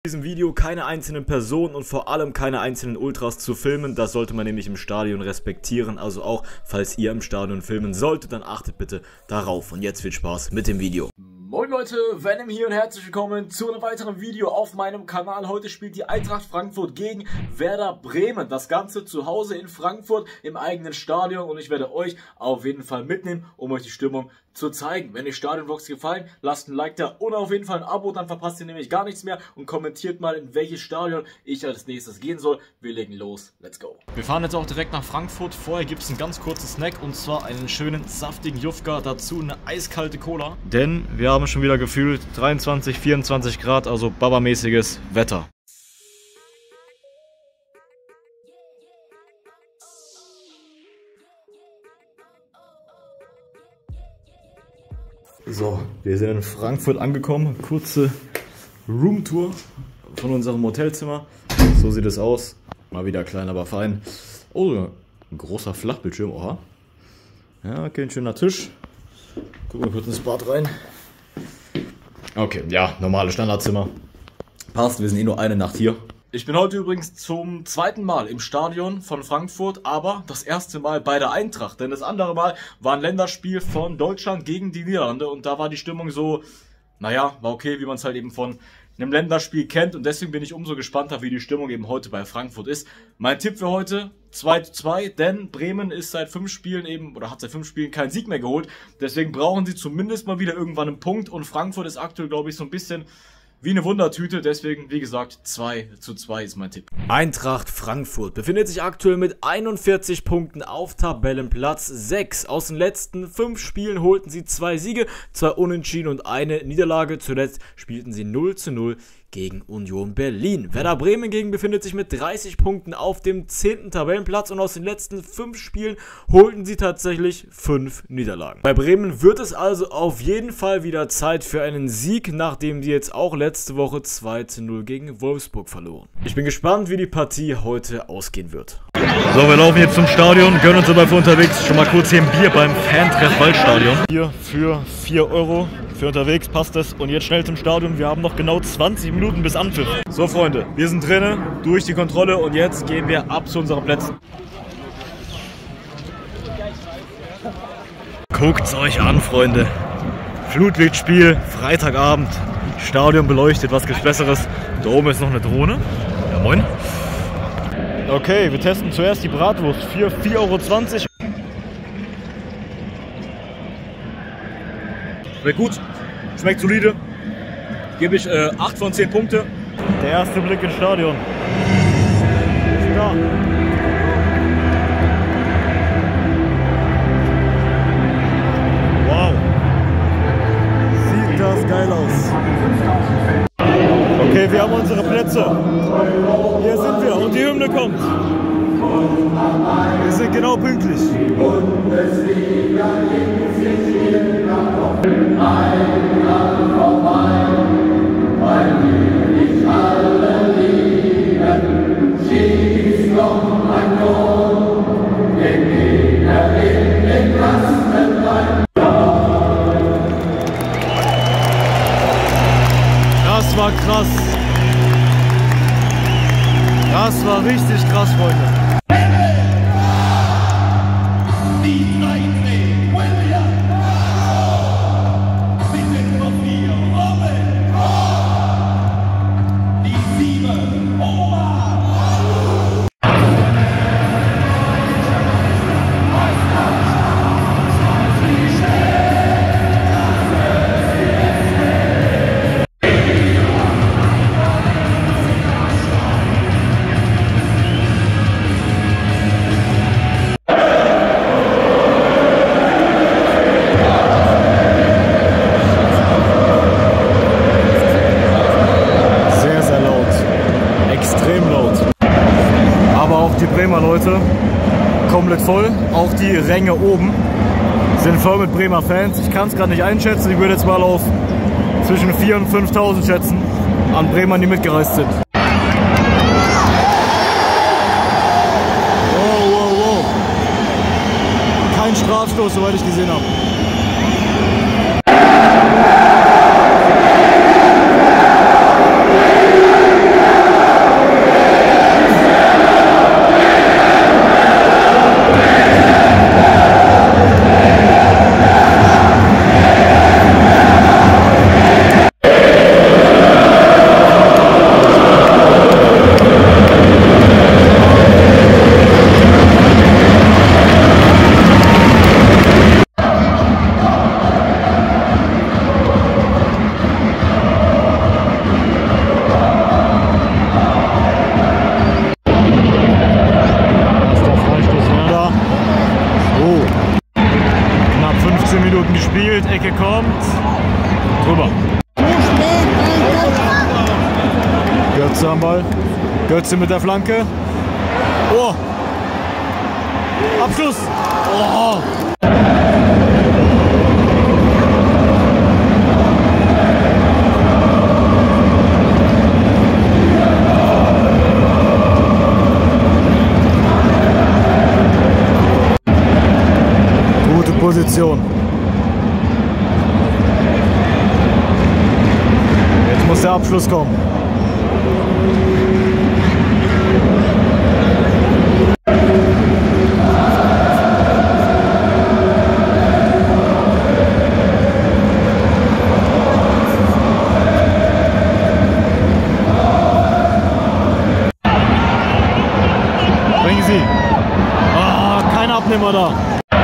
In diesem Video keine einzelnen Personen und vor allem keine einzelnen Ultras zu filmen. Das sollte man nämlich im Stadion respektieren. Also auch, falls ihr im Stadion filmen solltet, dann achtet bitte darauf. Und jetzt viel Spaß mit dem Video. Moin Leute, Venom hier und herzlich willkommen zu einem weiteren Video auf meinem Kanal. Heute spielt die Eintracht Frankfurt gegen Werder Bremen. Das Ganze zu Hause in Frankfurt im eigenen Stadion und ich werde euch auf jeden Fall mitnehmen, um euch die Stimmung zu zeigen. Wenn euch Stadion-Vlogs gefallen, lasst ein Like da und auf jeden Fall ein Abo, dann verpasst ihr nämlich gar nichts mehr und kommentiert mal, in welches Stadion ich als nächstes gehen soll. Wir legen los, let's go. Wir fahren jetzt auch direkt nach Frankfurt. Vorher gibt es einen ganz kurzen Snack und zwar einen schönen saftigen Jufka, dazu eine eiskalte Cola. Denn wir haben schon wieder gefühlt 23, 24 Grad, also babamäßiges Wetter. So, wir sind in Frankfurt angekommen. Kurze Roomtour von unserem Hotelzimmer. So sieht es aus. Mal wieder klein, aber fein. Oh, ein großer Flachbildschirm. Oha. Ja, okay, ein schöner Tisch. Gucken wir kurz ins Bad rein. Okay, ja, normales Standardzimmer. Passt, wir sind eh nur eine Nacht hier. Ich bin heute übrigens zum zweiten Mal im Stadion von Frankfurt, aber das erste Mal bei der Eintracht. Denn das andere Mal war ein Länderspiel von Deutschland gegen die Niederlande und da war die Stimmung so, naja, war okay, wie man es halt eben von einem Länderspiel kennt. Und deswegen bin ich umso gespannter, wie die Stimmung eben heute bei Frankfurt ist. Mein Tipp für heute, 2:2, denn Bremen ist seit 5 Spielen eben, oder hat seit 5 Spielen keinen Sieg mehr geholt. Deswegen brauchen sie zumindest mal wieder irgendwann einen Punkt und Frankfurt ist aktuell, glaube ich, so ein bisschen wie eine Wundertüte, deswegen, wie gesagt, 2:2 ist mein Tipp. Eintracht Frankfurt befindet sich aktuell mit 41 Punkten auf Tabellenplatz 6. Aus den letzten 5 Spielen holten sie 2 Siege, 2 Unentschieden und eine Niederlage. Zuletzt spielten sie 0:0 gegen Union Berlin. Werder Bremen hingegen befindet sich mit 30 Punkten auf dem 10. Tabellenplatz und aus den letzten 5 Spielen holten sie tatsächlich 5 Niederlagen. Bei Bremen wird es also auf jeden Fall wieder Zeit für einen Sieg, nachdem sie jetzt auch letzte Woche 2:0 gegen Wolfsburg verloren. Ich bin gespannt, wie die Partie heute ausgehen wird. So, wir laufen jetzt zum Stadion, gönnen uns aber für unterwegs schon mal kurz hier ein Bier beim Fantreff Waldstadion. Hier für 4 Euro. Für unterwegs passt es. Und jetzt schnell zum Stadion. Wir haben noch genau 20 Minuten bis Anpfiff. So Freunde, wir sind drinnen, durch die Kontrolle und jetzt gehen wir ab zu unseren Plätzen. Guckt's euch an, Freunde. Flutlichtspiel, Freitagabend. Stadion beleuchtet, was gibt's Besseres? Da oben ist noch eine Drohne. Ja, moin. Okay, wir testen zuerst die Bratwurst für 4,20 Euro. Schmeckt gut, schmeckt solide. Gebe ich 8 von 10 Punkte. Der erste Blick ins Stadion. Ist da. Wow. Sieht das geil aus. Okay, wir haben unsere Plätze. Hier sind wir und die Hymne kommt. Wir sind genau pünktlich. Das war krass. Das war richtig krass, Freunde. Leute, komplett voll, auch die Ränge oben sind voll mit Bremer Fans. Ich kann es gerade nicht einschätzen, ich würde jetzt mal auf zwischen 4.000 und 5.000 schätzen an Bremern, die mitgereist sind. Wow, wow, wow. Kein Strafstoß, soweit ich gesehen habe. Götze am Ball. Götze mit der Flanke. Oh! Abschluss! Oh! Gute Position. Jetzt muss der Abschluss kommen. Bringen Sie. Ah, kein Abnehmer da.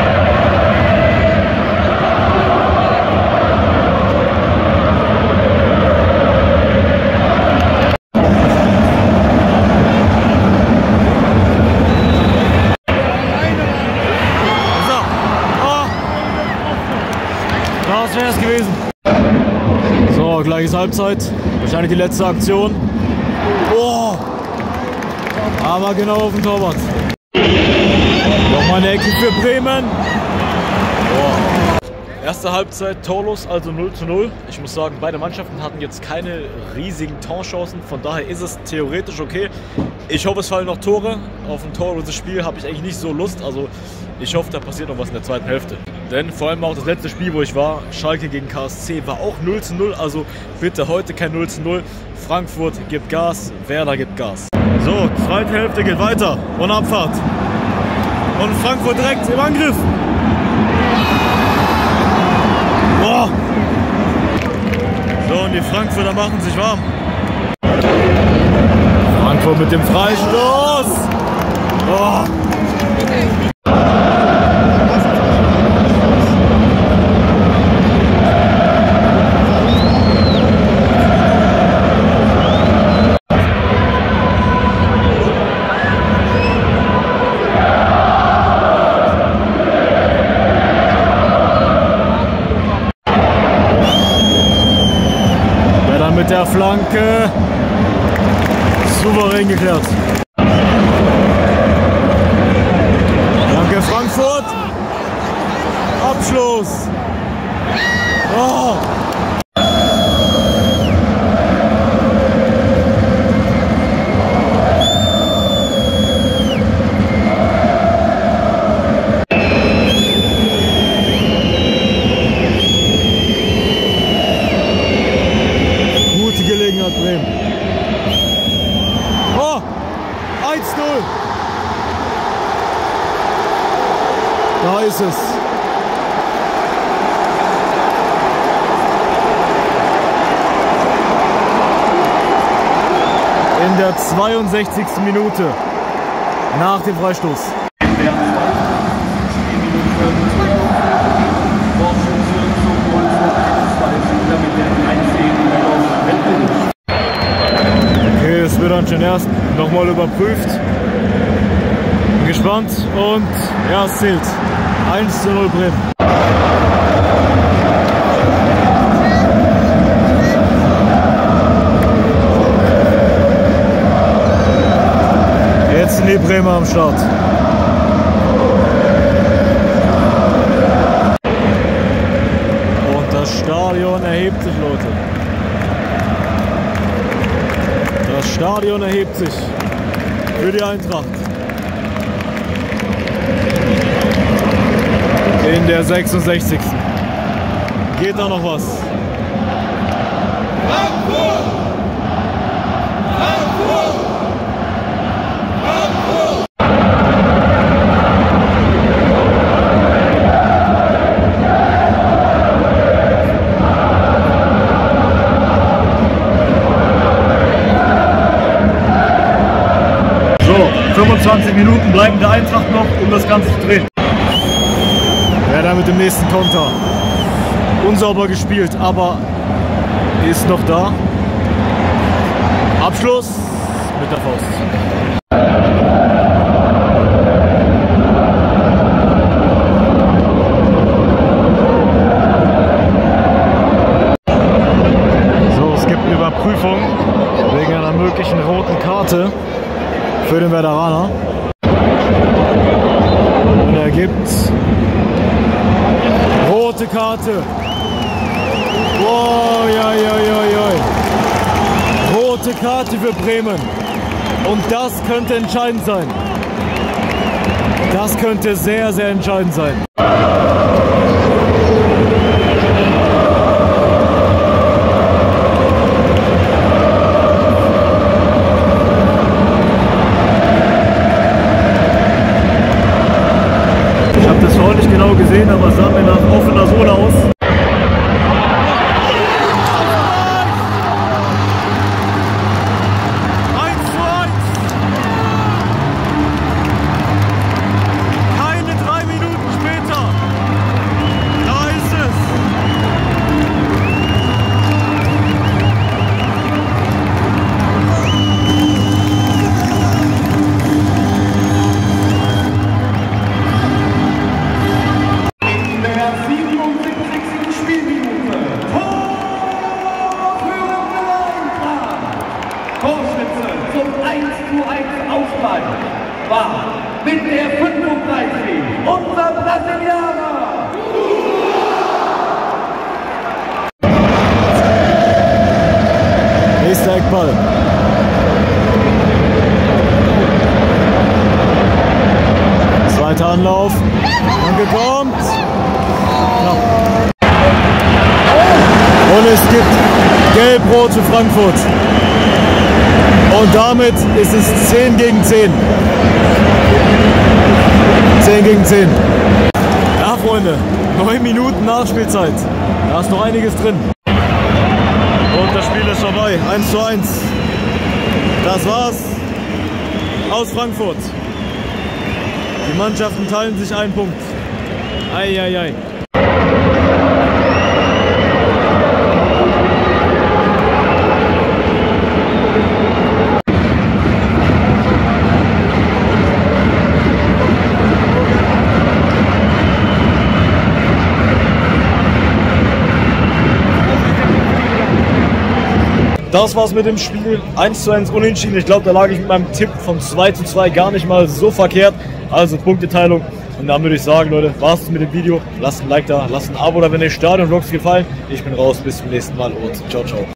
Das wäre es gewesen. So, gleiches Halbzeit. Wahrscheinlich die letzte Aktion. Oh! Aber genau auf den Torwart. Nochmal eine Ecke für Bremen. Oh. Erste Halbzeit torlos, also 0:0. Ich muss sagen, beide Mannschaften hatten jetzt keine riesigen Torchancen. Von daher ist es theoretisch okay. Ich hoffe, es fallen noch Tore. Auf ein torloses Spiel habe ich eigentlich nicht so Lust. Also ich hoffe, da passiert noch was in der zweiten Hälfte. Denn vor allem auch das letzte Spiel, wo ich war, Schalke gegen KSC, war auch 0:0. Also bitte heute kein 0:0. Frankfurt gibt Gas, Werder gibt Gas. So, zweite Hälfte geht weiter und Abfahrt. Und Frankfurt direkt im Angriff. Boah. So, und die Frankfurter machen sich warm. Frankfurt mit dem Freistoß. Oh. Mit der Flanke souverän geklärt. Danke Frankfurt. Abschluss. Oh. Bremen. Oh, 1:0. Da ist es. In der 62. Minute nach dem Freistoß. Okay, es wird dann schon erst nochmal überprüft. Bin gespannt und ja, es zählt. 1:0 Bremen. Jetzt sind die Bremer am Start. Und das Stadion erhebt sich, Leute. Das Stadion erhebt sich für die Eintracht. In der 66. Geht da noch was? Frankfurt! Frankfurt! Frankfurt! So, 25 Minuten bleiben der Eintracht noch, um das Ganze zu drehen. Werder mit dem nächsten Konter. Unsauber gespielt, aber ist noch da. Abschluss mit der Faust. So, es gibt eine Überprüfung wegen einer möglichen dreckigen roten Karte für den Werderaner. Und er gibt rote Karte. Wow, ja. Rote Karte für Bremen. Und das könnte entscheidend sein. Das könnte sehr, sehr entscheidend sein. Ich habe das vorhin nicht genau gesehen, aber es sah mir nach offener Sohle aus. Torschütze zum 1:1 Ausgleich war mit der 35 unser Brasilianer. Nächster Eckball. Zweiter Anlauf. Danke kommt. Und es gibt Gelb-Rot für Frankfurt. Und damit ist es 10 gegen 10. 10 gegen 10. Ja, Freunde, 9 Minuten Nachspielzeit. Da ist noch einiges drin. Und das Spiel ist vorbei. 1:1. Das war's aus Frankfurt. Die Mannschaften teilen sich einen Punkt. Eieiei. Das war's mit dem Spiel. 1:1 unentschieden. Ich glaube, da lag ich mit meinem Tipp von 2:2 gar nicht mal so verkehrt. Also Punkteteilung. Und dann würde ich sagen, Leute, war's es mit dem Video. Lasst ein Like da, lasst ein Abo da, wenn euch Stadion-Vlogs gefallen. Ich bin raus, bis zum nächsten Mal und ciao, ciao.